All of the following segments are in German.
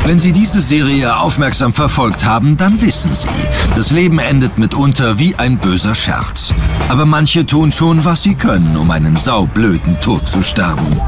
Wenn Sie diese Serie aufmerksam verfolgt haben, dann wissen Sie, das Leben endet mitunter wie ein böser Scherz. Aber manche tun schon, was sie können, um einen saublöden Tod zu sterben.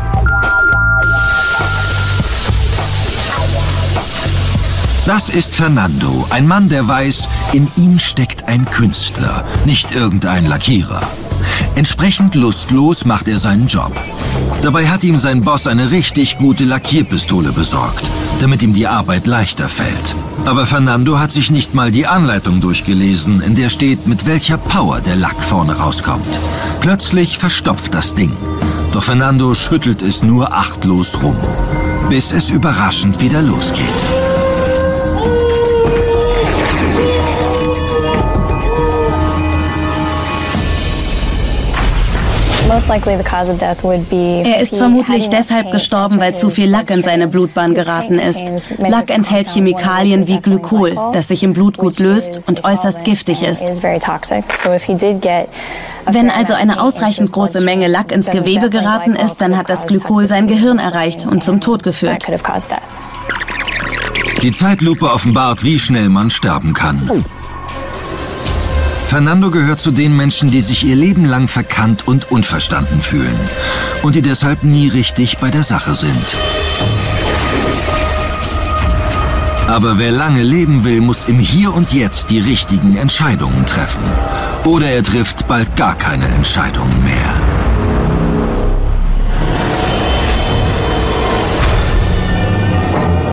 Das ist Fernando, ein Mann, der weiß, in ihm steckt ein Künstler, nicht irgendein Lackierer. Entsprechend lustlos macht er seinen Job. Dabei hat ihm sein Boss eine richtig gute Lackierpistole besorgt, damit ihm die Arbeit leichter fällt. Aber Fernando hat sich nicht mal die Anleitung durchgelesen, in der steht, mit welcher Power der Lack vorne rauskommt. Plötzlich verstopft das Ding. Doch Fernando schüttelt es nur achtlos rum, bis es überraschend wieder losgeht. Er ist vermutlich deshalb gestorben, weil zu viel Lack in seine Blutbahn geraten ist. Lack enthält Chemikalien wie Glykol, das sich im Blut gut löst und äußerst giftig ist. Wenn also eine ausreichend große Menge Lack ins Gewebe geraten ist, dann hat das Glykol sein Gehirn erreicht und zum Tod geführt. Die Zeitlupe offenbart, wie schnell man sterben kann. Fernando gehört zu den Menschen, die sich ihr Leben lang verkannt und unverstanden fühlen und die deshalb nie richtig bei der Sache sind. Aber wer lange leben will, muss im Hier und Jetzt die richtigen Entscheidungen treffen. Oder er trifft bald gar keine Entscheidungen mehr.